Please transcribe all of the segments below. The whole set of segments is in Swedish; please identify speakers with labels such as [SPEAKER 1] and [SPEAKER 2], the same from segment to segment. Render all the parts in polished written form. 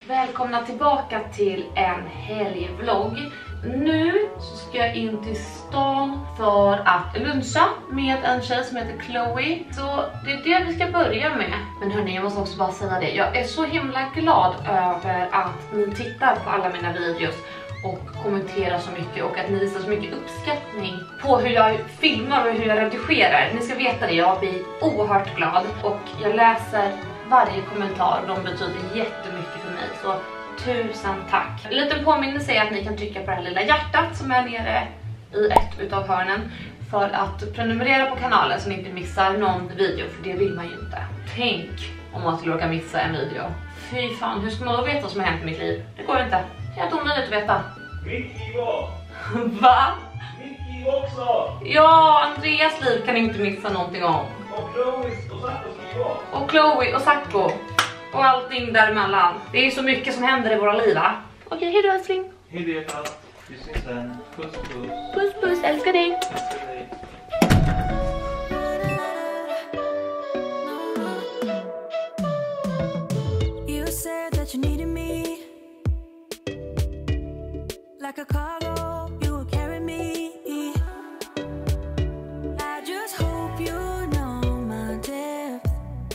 [SPEAKER 1] Välkomna tillbaka till en helgvlogg. Nu så ska jag in till stan för att luncha med en tjej som heter Chloe. Så det är det vi ska börja med. Men hörni, jag måste också bara säga det. Jag är så himla glad över att ni tittar på alla mina videos och kommenterar så mycket och att ni visar så mycket uppskattning på hur jag filmar och hur jag redigerar. Ni ska veta det, jag blir oerhört glad och jag läser varje kommentar. De betyder jättemycket för mig, så tusen tack. En liten påminnelse är att ni kan trycka på det här lilla hjärtat som är nere i ett utav hörnen för att prenumerera på kanalen så ni inte missar någon video, för det vill man ju inte. Tänk om man skulle råka missa en video. Fy fan, hur ska man då veta vad som har hänt i mitt liv? Det går inte. Helt omöjligt att veta.
[SPEAKER 2] Mitt var.
[SPEAKER 1] Va?
[SPEAKER 2] Mitt också.
[SPEAKER 1] Ja, Andreas liv kan inte missa någonting om.
[SPEAKER 2] Och Chloe och Sacco som var.
[SPEAKER 1] Och Chloe och Sacco. Och allting däremellan. Det är så mycket som händer i våra liv, va? Okej, hejdå älskling.
[SPEAKER 2] Hej det, vi syns sen. Puss puss.
[SPEAKER 1] Puss puss, älskar dig.
[SPEAKER 2] Älskar dig.
[SPEAKER 3] You said that you needed me like a cargo, you will carry me. I just hope you know my depth,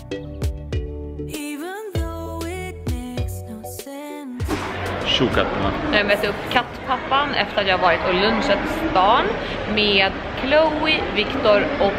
[SPEAKER 3] even though it makes no sense.
[SPEAKER 4] Tjokatterna.
[SPEAKER 1] Nu har jag mött upp kattpappan efter att jag varit och lunchat i stan med Chloe, Victor och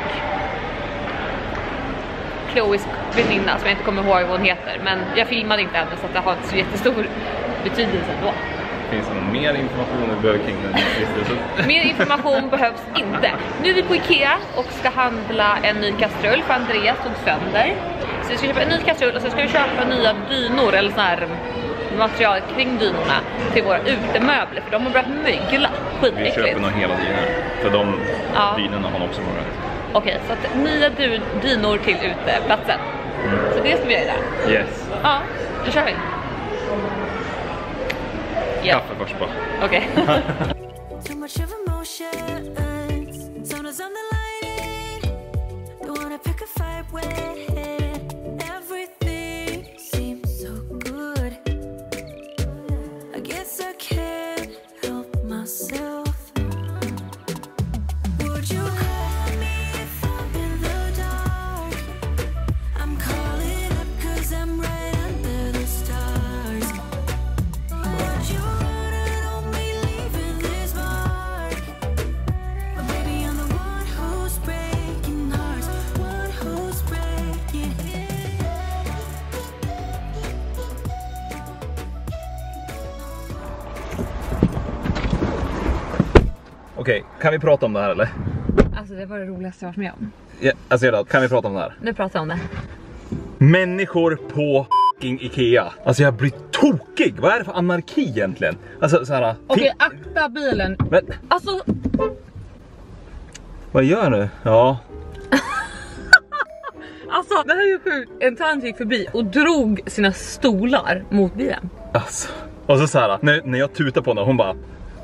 [SPEAKER 1] Chloes väninna som jag inte kommer ihåg vad hon heter. Men jag filmade inte henne så att det har inte så jättestor betydelse då.
[SPEAKER 4] Finns det mer information i Burger King?
[SPEAKER 1] Mer information behövs inte. Nu är vi på Ikea och ska handla en ny kastrull för Andreas tog sönder. Så vi ska köpa en ny kastrull och så ska vi köpa nya dynor eller så här material kring dynorna till våra utemöbler, för de har börjat mögla.
[SPEAKER 4] Vi köper nog hela dynorna, för de dynorna har också varit.
[SPEAKER 1] Okej, så att nya dynor till uteplatsen. Så det ska vi göra.
[SPEAKER 4] Yes.
[SPEAKER 1] Ja, då kör vi.
[SPEAKER 4] Kaffe först bara.
[SPEAKER 1] Okej.
[SPEAKER 3] Too much of emotions, sometimes I'm the lighting. Don't wanna pick a fight when everything seems so good. I guess I can't help myself. Would you call me if I'm in the dark? I'm calling up 'cause I'm right under the stars. Would you run on me leaving this mark? But baby, I'm the one who's breaking hearts, one who's breaking it.
[SPEAKER 4] Okej, kan vi prata om det här eller?
[SPEAKER 1] Alltså det var det roligaste jag varit med om.
[SPEAKER 4] Ja, alltså kan vi prata om det här?
[SPEAKER 1] Nu pratar jag om det.
[SPEAKER 4] Människor på f***ing Ikea. Alltså jag blir tokig. Vad är det för anarki egentligen? Alltså såhär.
[SPEAKER 1] Okej, akta bilen.
[SPEAKER 4] Men
[SPEAKER 1] Alltså,
[SPEAKER 4] vad gör du? Ja.
[SPEAKER 1] alltså det här är ju sjukt. En tant gick förbi och drog sina stolar mot bilen.
[SPEAKER 4] Alltså. Och så såhär, när jag tutar på henne, hon bara.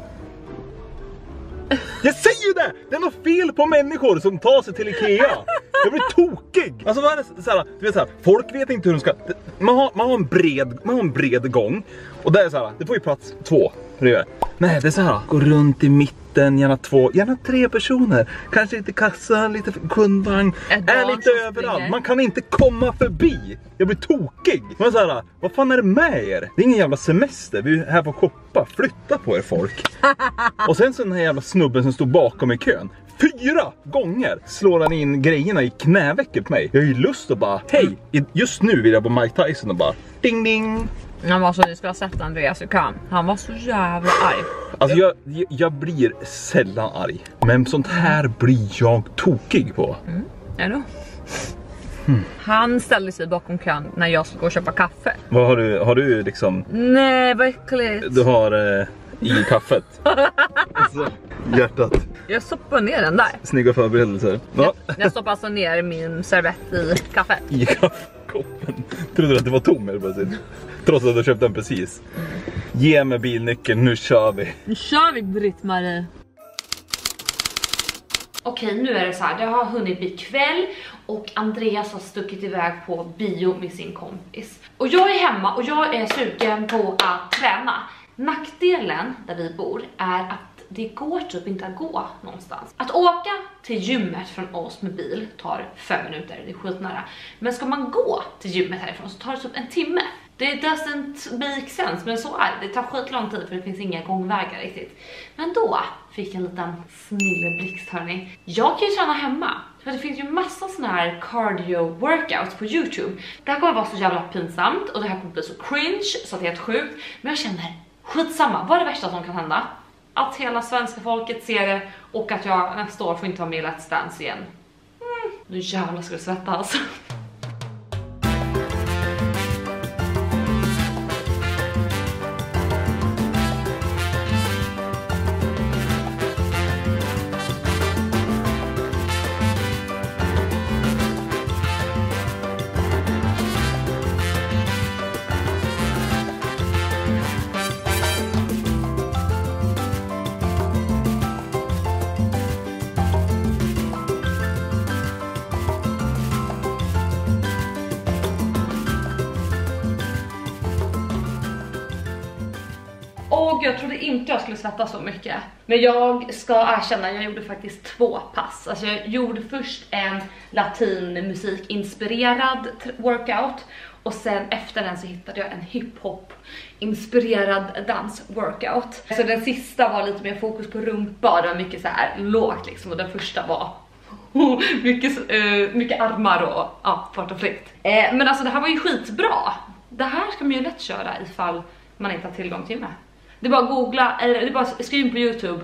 [SPEAKER 4] Jag säger ju det! Det är något fel på människor som tar sig till Ikea. Jag blir tokig. Alltså vad är det såhär, du vet såhär, folk vet inte hur de ska. Man har en bred gång. Och det är såhär, det får ju plats 2. Nej, det är såhär, gå runt i mitten, gärna 2, gärna 3 personer. Kanske lite kassa, lite kundvagn. Är lite överallt. Man kan inte komma förbi. Jag blir tokig. Men såhär, vad fan är det med er? Det är ingen jävla semester, vi är här för att shoppa. Flytta på er folk. Och sen så den här jävla snubben som stod bakom i kön. 4 gånger slår han in grejerna i knävecket på mig. Jag har ju lust att bara, hej, just nu vill jag på Mike Tyson och bara, ding ding.
[SPEAKER 1] Han var så, ni skulle ha sett Andreas i kön. Han var så jävla arg.
[SPEAKER 4] Alltså jag blir sällan arg. Men sånt här blir jag tokig på.
[SPEAKER 1] Är du? Han ställde sig bakom kön när jag skulle gå och köpa kaffe.
[SPEAKER 4] Vad har du liksom?
[SPEAKER 1] Nej, vad äckligt.
[SPEAKER 4] Du har i kaffet. Alltså, hjärtat.
[SPEAKER 1] Jag stoppar ner den där.
[SPEAKER 4] Snygga förberedelser. Ja.
[SPEAKER 1] Jag stoppar alltså ner min servett i kaffet.
[SPEAKER 4] I kaffekoppen. Trodde du att det var tom eller precis? Trots att du köpte den precis. Ge mig bilnyckeln, nu kör vi.
[SPEAKER 1] Nu kör vi, Britt-Marie. okej, nu är det så här, det har hunnit bli kväll och Andreas har stuckit iväg på bio med sin kompis. Och jag är hemma och jag är sugen på att träna. Nackdelen där vi bor är att det går typ inte att gå någonstans. Att åka till gymmet från oss med bil tar 5 minuter, det är skitnära. Men ska man gå till gymmet härifrån så tar det typ en timme. Det doesn't make sense, men så är det. Det tar skitlång tid för det finns inga gångvägar riktigt. Men då fick jag en liten snilleblixt, hörni. Jag kan ju träna hemma. För det finns ju massa såna här cardio workouts på YouTube. Det här kommer vara så jävla pinsamt och det här kommer bli så cringe så att det är helt sjukt. Men jag känner, skitsamma, vad är det värsta som kan hända? Att hela svenska folket ser det och att jag nästa år får inte vara med i Let's Dance igen. Nu jävlar ska det svettas. Och jag trodde inte jag skulle svettas så mycket. Men jag ska erkänna, jag gjorde faktiskt 2 pass. Alltså jag gjorde först en latinmusikinspirerad workout. Och sen efter den så hittade jag en hiphop-inspirerad dans-workout. Så den sista var lite mer fokus på rumpa. Det var mycket så här lågt liksom. Och den första var mycket armar och fart och flykt. Men alltså det här var ju skitbra. Det här ska man ju lätt köra ifall man inte har tillgång till mig. Det är bara att googla, eller det är bara skriv in på YouTube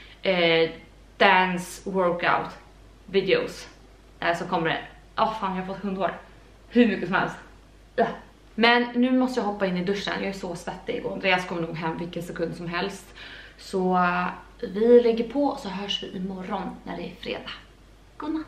[SPEAKER 1] dance workout videos. Så kommer det, fan jag har fått hundhår. Hur mycket som helst. Men nu måste jag hoppa in i duschen, jag är så svettig och Andreas kommer nog hem vilken sekund som helst. Så vi lägger på så hörs vi imorgon när det är fredag. Godnatt.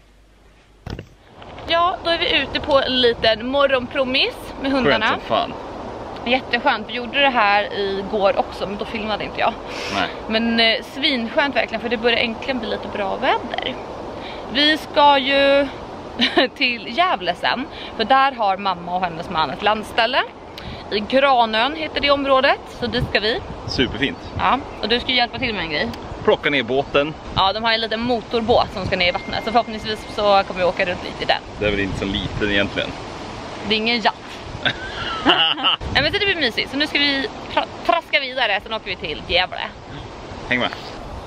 [SPEAKER 1] Ja, då är vi ute på en liten morgonpromis med hundarna.
[SPEAKER 4] Skönt som fan.
[SPEAKER 1] Jätteskönt, vi gjorde det här igår också men då filmade inte jag.
[SPEAKER 4] Nej.
[SPEAKER 1] Men svinskönt verkligen för det börjar äntligen bli lite bra väder. Vi ska ju till Gävle sen, för där har mamma och hennes man ett landställe. I Granön heter det området, så dit ska vi.
[SPEAKER 4] Superfint.
[SPEAKER 1] Ja, och du ska ju hjälpa till med en grej.
[SPEAKER 4] Plocka ner båten.
[SPEAKER 1] Ja, de har en liten motorbåt som ska ner i vattnet, så förhoppningsvis så kommer vi åka runt lite i den.
[SPEAKER 4] Det är väl inte så liten egentligen.
[SPEAKER 1] Det är ingen jatt. Nej, men det blir mysigt, så nu ska vi traska vidare, sen åker vi till Gävle.
[SPEAKER 4] Häng med.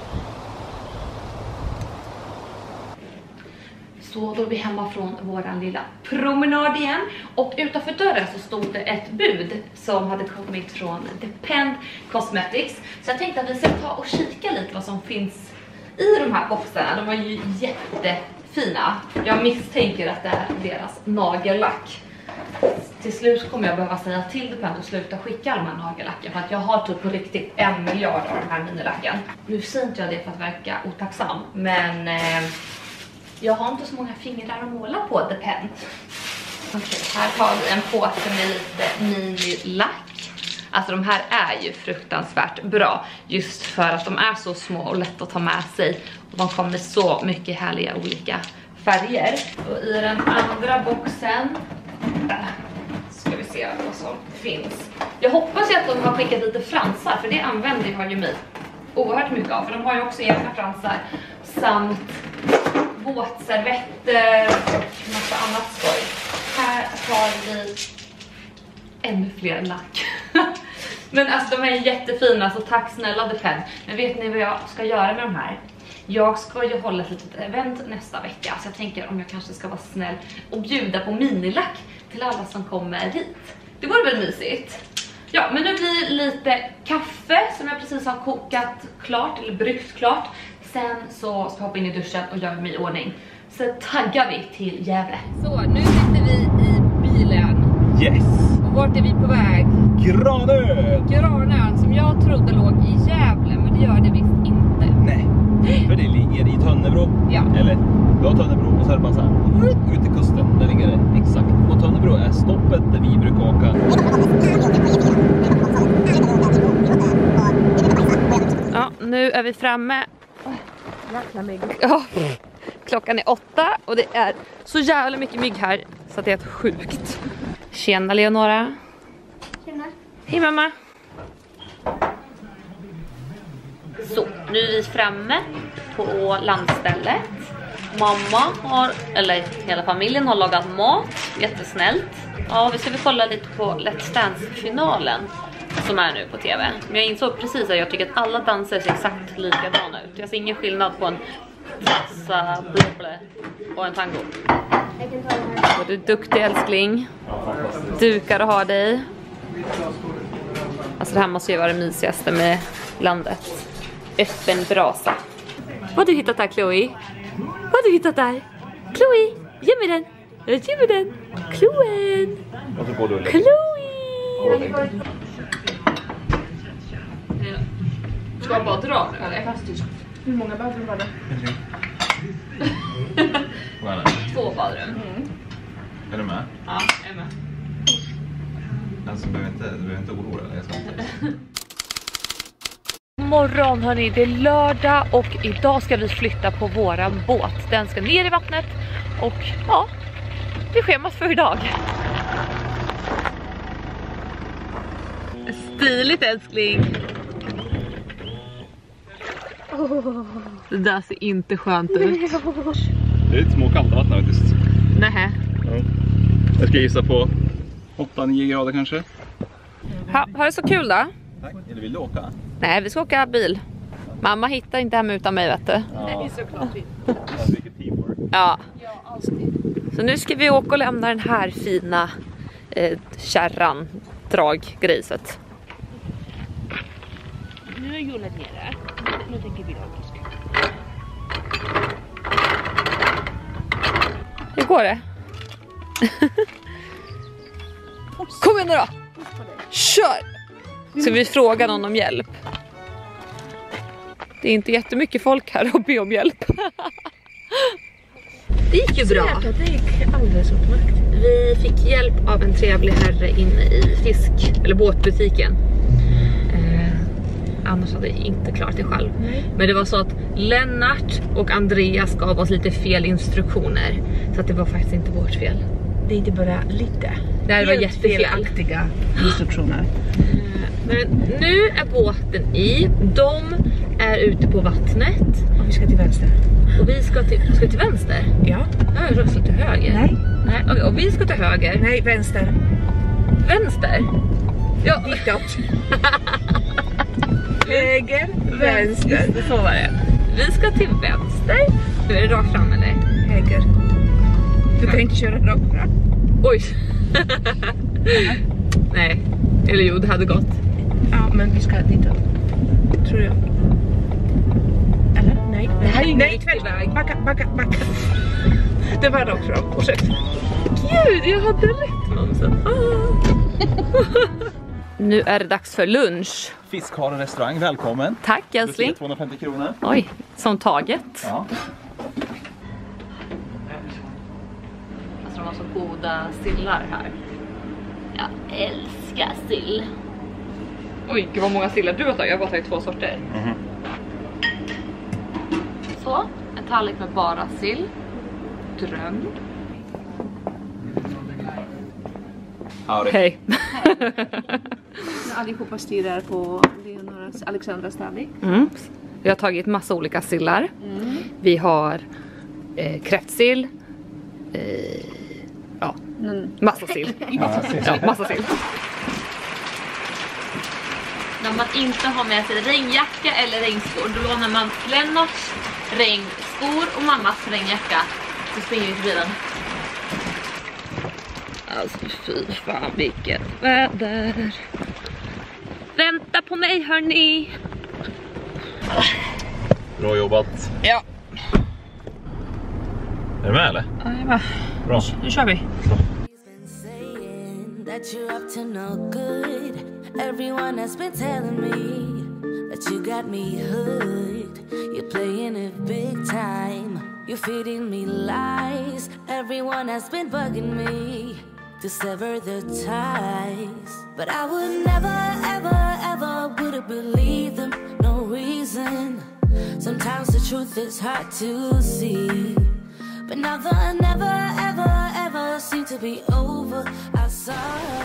[SPEAKER 1] Så då är vi hemma från våran lilla promenad igen. Och utanför dörren så stod det ett bud som hade kommit från Depend Cosmetics. Så jag tänkte att vi ska ta och kika lite vad som finns i de här boxarna. De var ju jättefina. Jag misstänker att det är deras nagellack. Till slut kommer jag behöva säga till Depend att sluta skicka de här nagellacken. För att jag har typ på riktigt 1 miljard av de här minilacken. Nu säger inte jag det för att verka otacksam, men... jag har inte så många fingrar att måla på Depend. Okej, här har vi en påse med lite mini-lack. Alltså de här är ju fruktansvärt bra. Just för att de är så små och lätt att ta med sig. Och de kommer så mycket härliga olika färger. Och i den andra boxen ska vi se vad som finns. Jag hoppas ju att de har skickat lite fransar, för det använder jag ju mig oerhört mycket av. För de har ju också egna fransar samt våtservetter och massa annat skoj. Här har vi ännu fler lack. Men alltså de är jättefina, så tack snälla Depend. Men vet ni vad jag ska göra med de här? Jag ska ju hålla ett litet event nästa vecka, så jag tänker om jag kanske ska vara snäll och bjuda på minilack till alla som kommer hit. Det vore väl mysigt? Ja, men nu blir det lite kaffe som jag precis har kokat klart, eller bryggt klart. Sen så ska jag hoppa in i duschen och göra mig i ordning. Så taggar vi till Gävle. Så, nu sitter vi i bilen.
[SPEAKER 4] Yes!
[SPEAKER 1] Och vart är vi på väg?
[SPEAKER 4] Granön!
[SPEAKER 1] Granön, som jag trodde låg i Gävle, men det gör det visst inte.
[SPEAKER 4] Nej, för det ligger i Tönnebro.
[SPEAKER 1] Ja.
[SPEAKER 4] Eller, du har Tönnebro och så är det bara så här ut i kusten. Där ligger det exakt. Och Tönnebro är stoppet där vi brukar åka.
[SPEAKER 1] Ja, nu är vi framme.
[SPEAKER 5] Jäkla mygg.
[SPEAKER 1] Ja, klockan är 8 och det är så jävla mycket mygg här så att det är helt sjukt. Tjena Leonora.
[SPEAKER 5] Tjena.
[SPEAKER 1] Hej mamma. Så, nu är vi framme på landstället. Mamma har, eller hela familjen har lagat mat, jättesnällt. Ja, vi ska väl kolla lite på Let's Dance-finalen som är nu på tv. Men jag insåg precis att jag tycker att alla danser ser exakt likadana ut. Jag ser ingen skillnad på en salsa, blubble och en tango.
[SPEAKER 5] Jag kan ta den här.
[SPEAKER 1] Och du är duktig älskling. Dukar och har dig. Alltså det här måste ju vara det mysigaste med landet. Öppen brasa. Vad har du hittat där Chloe? Vad har du hittat där? Chloe, ge mig den. Ge mig den. Chloe. Chloe. Ska jag bara dra nu eller?
[SPEAKER 5] Hur många badrum var det?
[SPEAKER 1] 2 badrum.
[SPEAKER 4] Är du med?
[SPEAKER 1] Ja, jag är med.
[SPEAKER 4] Alltså, du behöver inte oroa dig. Jag ska inte.
[SPEAKER 1] Morgon hörni, det är lördag och idag ska vi flytta på våran båt. Den ska ner i vattnet och ja, det är schemat för idag. Stiligt älskling. Det där ser inte skönt ut.
[SPEAKER 4] Det är lite små kalla vatten faktiskt.
[SPEAKER 1] Nähä.
[SPEAKER 4] Ja. Jag ska gissa på 8-9 grader kanske.
[SPEAKER 1] Har det så kul då?
[SPEAKER 4] Tack. Eller vill du åka?
[SPEAKER 1] Nej, vi ska åka bil. Mamma hittar inte hem utan mig vet du.
[SPEAKER 4] Ja.
[SPEAKER 5] Såklart vi.
[SPEAKER 4] Vilket teamwork.
[SPEAKER 1] Ja.
[SPEAKER 5] Ja, alltid.
[SPEAKER 1] Så nu ska vi åka och lämna den här fina kärran, draggrejset.
[SPEAKER 5] Nu är hjulet nere. Nu tänker vi åka.
[SPEAKER 1] Hur går det? Kom igen nu då! Kör! Ska vi fråga någon om hjälp? Det är inte jättemycket folk här och be om hjälp. Det gick ju bra.
[SPEAKER 5] Det gick alldeles utmärkt.
[SPEAKER 1] Vi fick hjälp av en trevlig herre inne i eller båtbutiken. Annars hade jag inte klarat det själv.
[SPEAKER 5] Nej.
[SPEAKER 1] Men det var så att Lennart och Andreas gav oss lite fel instruktioner. Så att det var faktiskt inte vårt fel.
[SPEAKER 5] Det är inte bara lite.
[SPEAKER 1] Det här var jättefel.
[SPEAKER 5] Felaktiga instruktioner.
[SPEAKER 1] Men nu är båten i. De är ute på vattnet.
[SPEAKER 5] Och vi ska till vänster.
[SPEAKER 1] Och vi ska till vänster.
[SPEAKER 5] Ja.
[SPEAKER 1] Jag röstar till höger.
[SPEAKER 5] Nej.
[SPEAKER 1] Nej. Okej, och vi ska till höger.
[SPEAKER 5] Nej, vänster.
[SPEAKER 1] Vänster. Ja.
[SPEAKER 5] Ditåt. Höger, vänster.
[SPEAKER 1] Just det, så var det. Vi ska till vänster. Nu är det rakt fram eller?
[SPEAKER 5] Höger. Du kan inte köra rakt fram.
[SPEAKER 1] Oj. Nej. Eller jo, det hade gått.
[SPEAKER 5] Ja, men vi ska ditåt. Tror jag. Eller? Nej.
[SPEAKER 1] Det här är ingen
[SPEAKER 5] nej,
[SPEAKER 1] riktig väg.
[SPEAKER 5] Backa. Det var rakt fram. Ursäkta.
[SPEAKER 1] Gud, jag hade rätt mamsen. Nu är det dags för lunch.
[SPEAKER 4] Fiskharen restaurang, välkommen.
[SPEAKER 1] Tack älskling.
[SPEAKER 4] 250 kronor.
[SPEAKER 1] Oj, som taget.
[SPEAKER 4] Ja.
[SPEAKER 1] Alltså de har så goda sillar här. Jag älskar sill. Oj, gud vad många sillar du har tagit. Jag har bara tagit 2 sorter. Så, en tallrik med bara sill. Dröm. Hej.
[SPEAKER 5] Allihopa stirrar på Leonoras Alexandras tallrik.
[SPEAKER 1] Vi har tagit massa olika sillar. Vi har kräftsill. Ja, massa sill. Ja, massa sill. När man inte har med sig regnjacka eller regnskor, då lånar man Lennarts regnskor och mammas regnjacka. Så springer vi till bilen. Alltså fy fan vilket väder. Vänta på mig hörni.
[SPEAKER 4] Bra jobbat.
[SPEAKER 1] Ja.
[SPEAKER 4] Är du med eller?
[SPEAKER 5] Ja, jag är med.
[SPEAKER 4] Bra.
[SPEAKER 5] Nu kör vi.
[SPEAKER 3] Saying that you're up to no good. Everyone has been telling me that you got me hooked. You're playing it big time. You're feeding me lies. Everyone has been bugging me to sever the ties. But I would never, ever, ever would have believed them. No reason. Sometimes Sometimes the truth is hard to see. But now the never ever ever seem to be over. I saw.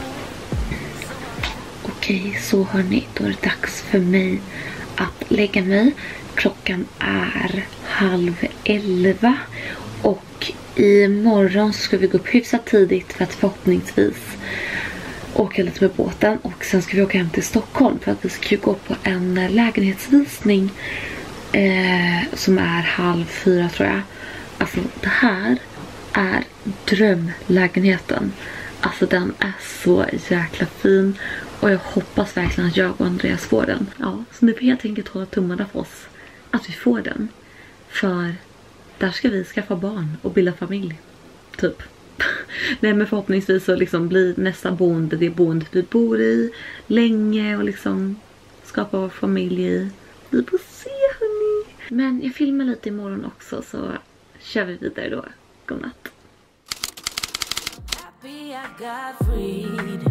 [SPEAKER 1] Okej, så hörni, då är det dags för mig att lägga mig. Klockan är 10:30 och imorgon ska vi gå upp hyfsat tidigt för att förhoppningsvis åka lite med båten. Och sen ska vi åka hem till Stockholm för att vi ska gå på en lägenhetsvisning som är 3:30 tror jag. Alltså det här är drömlägenheten. Alltså den är så jäkla fin. Och jag hoppas verkligen att jag och Andreas får den. Ja, så nu får jag helt enkelt hålla tummarna för oss att vi får den. För där ska vi skaffa barn och bilda familj. Typ. Nej, men förhoppningsvis så liksom blir nästa boende det boendet vi bor i länge och liksom skapa vår familj i. Vi får se, hörni. Men jag filmar lite imorgon också, så kör vi vidare då. Godnatt.
[SPEAKER 3] Happy I got freed.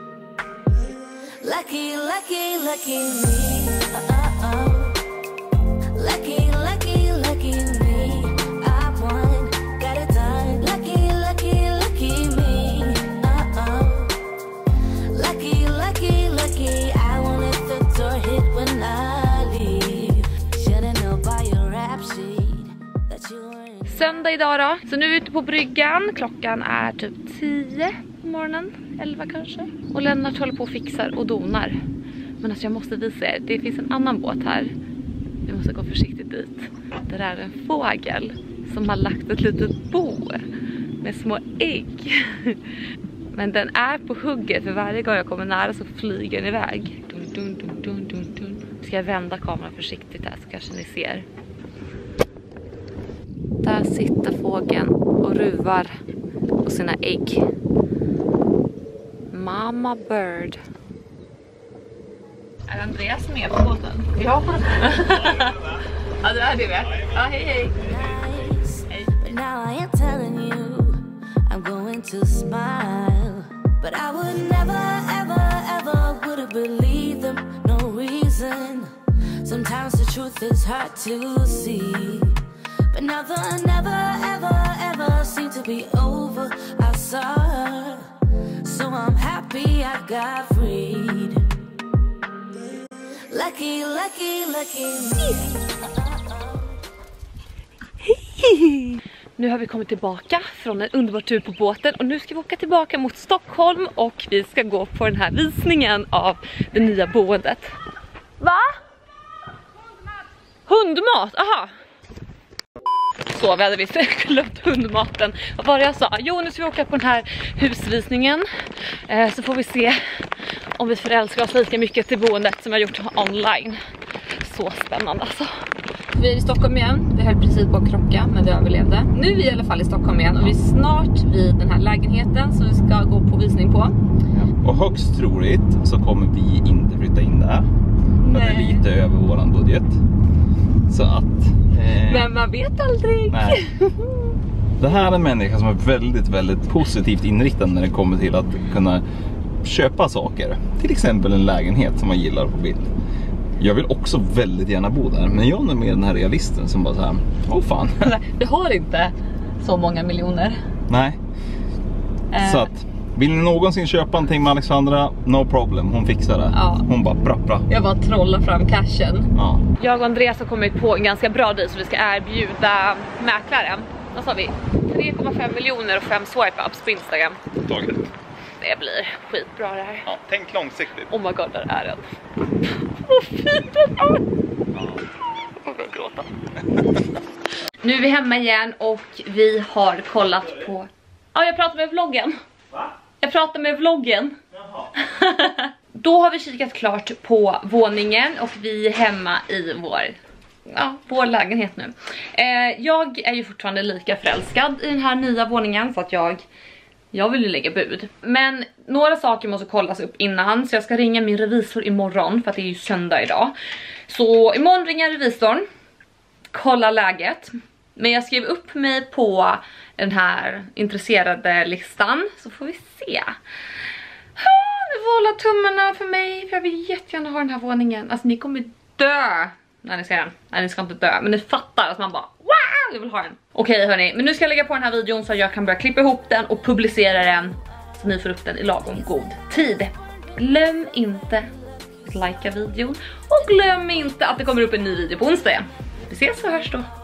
[SPEAKER 3] Lucky, lucky, lucky me. Lucky, lucky, lucky me. I won, got it done. Lucky, lucky, lucky me. Lucky, lucky, lucky. I won't let the door hit when I leave. Shouldn't know by your rap sheet that you were in.
[SPEAKER 1] Söndag idag då. Så nu är vi ute på bryggan. Klockan är typ 10 på morgonen. 11 kanske. Och Lennart håller på och fixar och donar. Men alltså jag måste visa er. Det finns en annan båt här. Vi måste gå försiktigt dit. Det där är en fågel som har lagt ett litet bo med små ägg. Men den är på hugget. För varje gång jag kommer nära så flyger den iväg. Dun, dun, dun, dun, dun, dun. Ska jag vända kameran försiktigt här så kanske ni ser. Där sitter fågeln och ruvar på sina ägg. Mama bird. Är Andreas med på båten? Ja, på ja, det är det med. Ja, hej hej.
[SPEAKER 3] Nice. But now I am telling you I'm going to smile. But I would never, ever, ever would have believed them. No reason. Sometimes the truth is hard to see. But now the never, ever, ever seem to be over. I saw her. So I'm happy I got freed. Lucky, lucky, lucky me.
[SPEAKER 1] Nu har vi kommit tillbaka från en underbar tur på båten. Och nu ska vi åka tillbaka mot Stockholm. Och vi ska gå på den här visningen av det nya boendet. Va? Hundmat? Aha. Så vi hade visst glömt hundmaten. Vad var det jag sa? Jo, nu ska vi åka på den här husvisningen. Så får vi se om vi förälskar oss lika mycket till boendet som jag gjort online. Så spännande alltså. Vi är i Stockholm igen. Vi höll precis på att krocka, men vi överlevde. Nu är vi i alla fall i Stockholm igen. Och vi är snart vid den här lägenheten som vi ska gå på visning på.
[SPEAKER 4] Och högst troligt så kommer vi inte flytta in där. För det är lite över våran budget. Så att...
[SPEAKER 1] Men man vet aldrig.
[SPEAKER 4] Nej. Det här är en människa som är väldigt, väldigt positivt inriktad när det kommer till att kunna köpa saker. Till exempel en lägenhet som man gillar på bild. Jag vill också väldigt gärna bo där. Men jag är med den här realisten som bara så här, åh fan.
[SPEAKER 1] Det har inte så många miljoner.
[SPEAKER 4] Nej. Så att, vill ni någonsin köpa någonting med Alexandra, no problem, hon fixar det.
[SPEAKER 1] Ja.
[SPEAKER 4] Hon bara bra.
[SPEAKER 1] Jag bara trollar fram cashen.
[SPEAKER 4] Ja.
[SPEAKER 1] Jag och Andreas har kommit på en ganska bra deal så vi ska erbjuda mäklaren. Vad sa vi? 3,5 miljoner och 5 swipe-ups på Instagram.
[SPEAKER 4] Taget.
[SPEAKER 1] Det blir skitbra det här.
[SPEAKER 4] Ja, tänk långsiktigt.
[SPEAKER 1] Oh my god, där är den. Vad fin den är! Jag börjar gråta. Nu är vi hemma igen och vi har kollat på... Ja, jag pratar med vloggen.
[SPEAKER 2] Va?
[SPEAKER 1] Jag pratar med vloggen.
[SPEAKER 2] Jaha.
[SPEAKER 1] Då har vi kikat klart på våningen och vi är hemma i vår lägenhet nu. Jag är ju fortfarande lika förälskad i den här nya våningen så att jag vill ju lägga bud. Men några saker måste kollas upp innan, så jag ska ringa min revisor imorgon för att det är ju söndag idag. Så imorgon ringer revisorn, kolla läget. Men jag skrev upp mig på den här intresserade listan, så får vi se. Nu får hålla tummarna för mig, för jag vill jättegärna ha den här våningen. Alltså ni kommer dö när ni ser den. Nej, ni ska inte dö, men ni fattar att man bara wow, jag vill ha den. Okej hörni, men nu ska jag lägga på den här videon så jag kan börja klippa ihop den och publicera den så ni får upp den i lagom god tid. Glöm inte att likea videon och glöm inte att det kommer upp en ny video på onsdag. Vi ses och hörs då.